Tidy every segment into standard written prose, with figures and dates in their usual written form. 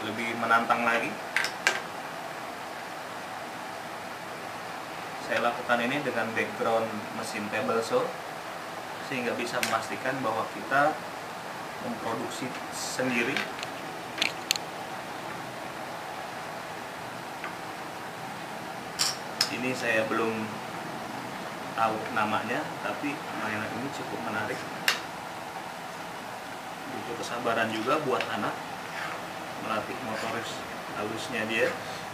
lebih menantang lagi. Saya lakukan ini dengan background mesin table saw, sehingga bisa memastikan bahwa kita memproduksi sendiri. Ini saya belum tahu namanya, tapi mainan ini cukup menarik. Butuh kesabaran juga buat anak melatih motoris halusnya dia.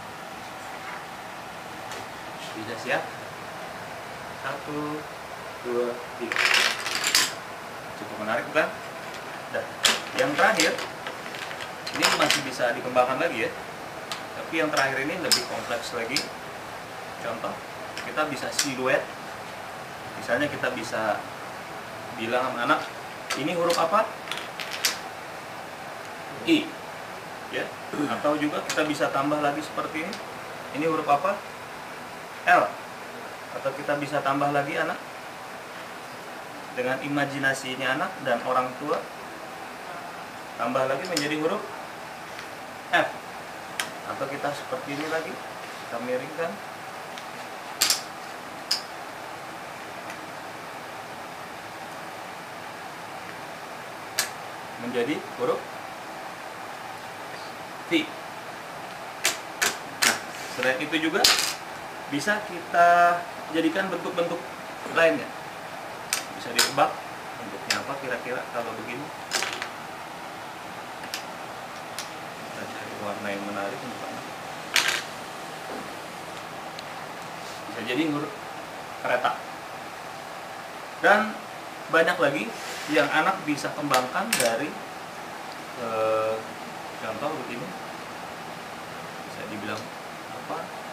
Bisa siap? 1, 2, 3. Cukup menarik bukan? Dan yang terakhir, ini masih bisa dikembangkan lagi ya. Tapi yang terakhir ini lebih kompleks lagi. Contoh, kita bisa siluet. Misalnya kita bisa bilang sama anak, ini huruf apa? I. Ya. Atau juga kita bisa tambah lagi seperti ini. Ini huruf apa? L. Atau kita bisa tambah lagi anak dengan imajinasinya anak dan orang tua, tambah lagi menjadi huruf F. Atau kita seperti ini lagi, kita miringkan menjadi huruf V. Nah, selain itu juga bisa kita jadikan bentuk-bentuk lainnya. Bisa ditebak bentuknya apa kira-kira kalau begini. Kita cari warna yang menarik untuk anak. Bisa jadi huruf kereta. Dan banyak lagi yang anak bisa kembangkan dari contoh begini. Bisa dibilang apa?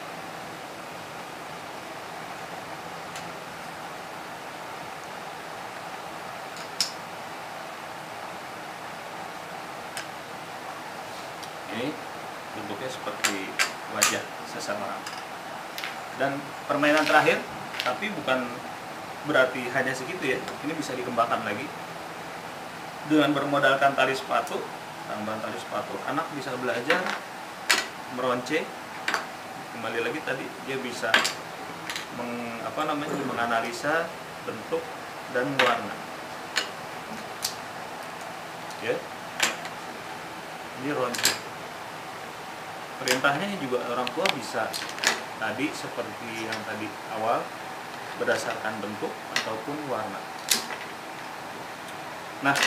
Ini bentuknya seperti wajah seseorang. Dan permainan terakhir, tapi bukan berarti hanya segitu ya. Ini bisa dikembangkan lagi dengan bermodalkan tali sepatu. Tambahan tali sepatu, anak bisa belajar meronce. Kembali lagi tadi, dia bisa menganalisa bentuk dan warna. Ya, ini ronce. Perintahnya juga orang tua bisa tadi seperti yang tadi awal, berdasarkan bentuk ataupun warna. Nah,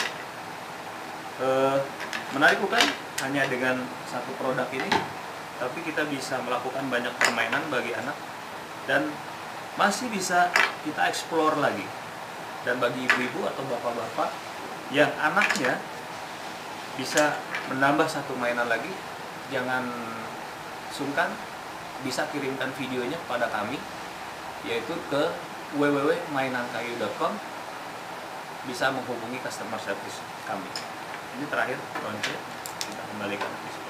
menarik bukan hanya dengan satu produk ini, tapi kita bisa melakukan banyak permainan bagi anak dan masih bisa kita explore lagi. Dan bagi ibu-ibu atau bapak-bapak yang anaknya bisa menambah satu mainan lagi, jangan sungkan, bisa kirimkan videonya kepada kami, yaitu ke www.mainankayu.com. Bisa menghubungi customer service kami. Ini terakhir ronce, kita kembalikan di sini.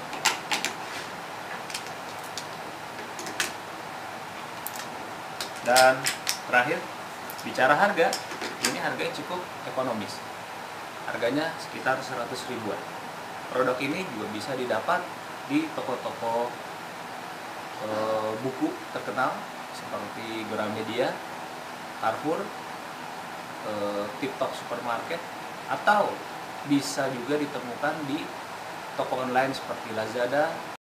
Dan terakhir, bicara harga, ini harganya cukup ekonomis. Harganya sekitar 100 ribuan. Produk ini juga bisa didapat di toko-toko buku terkenal seperti Gramedia, Carrefour, TikTok Supermarket, atau bisa juga ditemukan di toko online seperti Lazada,